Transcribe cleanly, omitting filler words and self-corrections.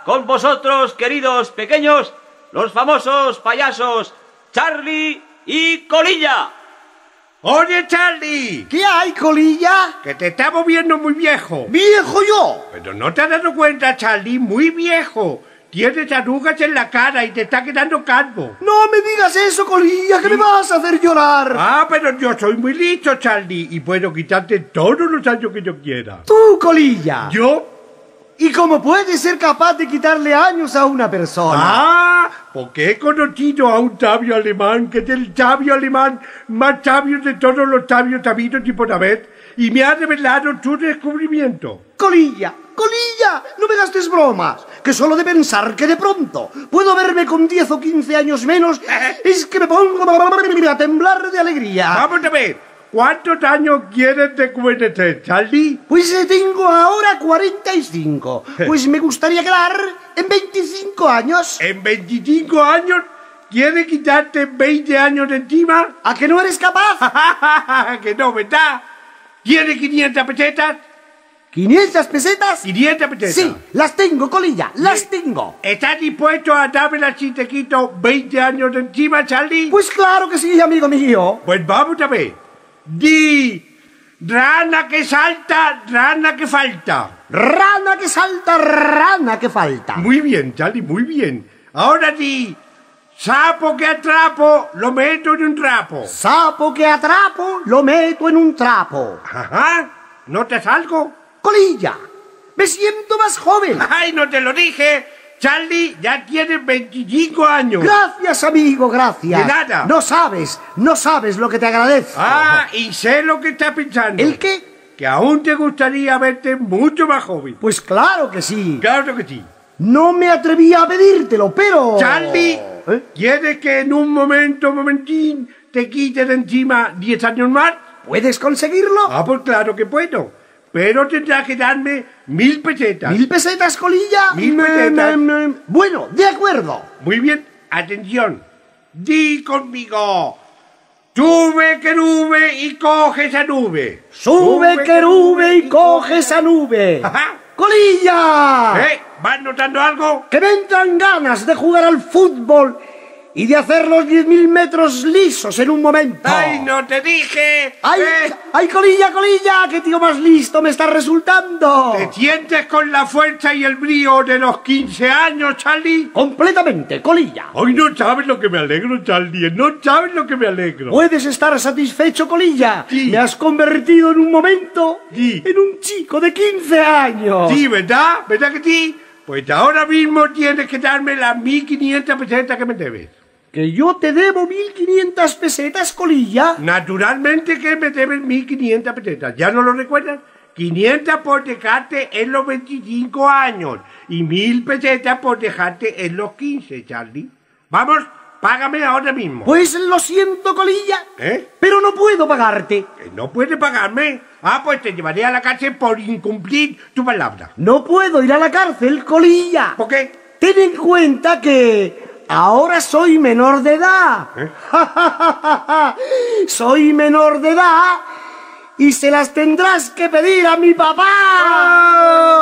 con vosotros, queridos pequeños, los famosos payasos Charlie y Colilla. Oye, Charlie. ¿Qué hay, Colilla? Que te estamos viendo muy viejo. ¿Viejo yo? Pero no te has dado cuenta, Charlie, muy viejo. Tienes arrugas en la cara y te está quedando calvo. No me digas eso, Colilla, que me vas a hacer llorar. Ah, pero yo soy muy listo, Charlie, y puedo quitarte todos los años que yo quiera. Tú, Colilla. ¿Yo? ¿Y cómo puedes ser capaz de quitarle años a una persona? Ah, porque he conocido a un sabio alemán, que es el sabio alemán más sabio de todos los sabios habidos y por haber, y me ha revelado su descubrimiento. Colilla, Colilla, no me gastes bromas, que solo de pensar que de pronto puedo verme con 10 o 15 años menos, es que me pongo a temblar de alegría. Vamos a ver. ¿Cuántos años quieres rejuvenecer, Charlie? Pues tengo ahora 45. Pues me gustaría quedar en 25 años. ¿En 25 años? ¿Quieres quitarte 20 años de encima? ¿A que no eres capaz? Que no, ¿verdad? ¿Quieres 500 pesetas? ¿500 pesetas? 500 pesetas. Sí, las tengo, Colilla, las tengo. ¿Estás dispuesto a dármelas si te quito 20 años de encima, Charlie? Pues claro que sí, amigo mío. Pues vamos a ver. Di, rana que salta, rana que falta. Rana que salta, rana que falta. Muy bien, Charlie, muy bien. Ahora di, sapo que atrapo, lo meto en un trapo. Sapo que atrapo, lo meto en un trapo. Ajá, ¿notas algo? Colilla, me siento más joven. ¡Ay, no te lo dije! Charlie, ya tienes 25 años. Gracias, amigo, gracias. De nada. No sabes lo que te agradezco. Ah, y sé lo que estás pensando. ¿El qué? Que aún te gustaría verte mucho más joven. Pues claro que sí. Claro que sí. No me atrevía a pedírtelo, pero... Charlie, ¿quieres que en un momentín, te quite de encima 10 años más? ¿Puedes conseguirlo? Ah, pues claro que puedo. Pero tendrás que darme 1000 pesetas. ¿1000 pesetas, Colilla? 1000 pesetas. Bueno, de acuerdo. Muy bien, atención. Di conmigo. Sube, querube, y coge esa nube. Sube, querube, y coge esa nube. Ajá. ¡Colilla! ¿Vas notando algo? Que me entran ganas de jugar al fútbol y de hacer los 10.000 metros lisos en un momento. ¡Ay, no te dije! ¡Ay, Colilla, Colilla! ¡Qué tío más listo me está resultando! ¿Te sientes con la fuerza y el brío de los 15 años, Charlie? Completamente, Colilla. Hoy no sabes lo que me alegro, Charlie. No sabes lo que me alegro. ¿Puedes estar satisfecho, Colilla? Sí. Me has convertido en un momento Sí. en un chico de 15 años. Sí, ¿verdad? ¿Verdad que sí? Pues ahora mismo tienes que darme las 1500 pesetas que me debes. ¿Que yo te debo 1.500 pesetas, Colilla? Naturalmente que me debes 1500 pesetas. ¿Ya no lo recuerdas? 500 por dejarte en los 25 años y 1000 pesetas por dejarte en los 15, Charlie. Vamos, págame ahora mismo. Pues lo siento, Colilla. ¿Eh? Pero no puedo pagarte. ¿No puedes pagarme? Ah, pues te llevaré a la cárcel por incumplir tu palabra. No puedo ir a la cárcel, Colilla. ¿Por qué? Ten en cuenta que ahora soy menor de edad. Soy menor de edad y se las tendrás que pedir a mi papá.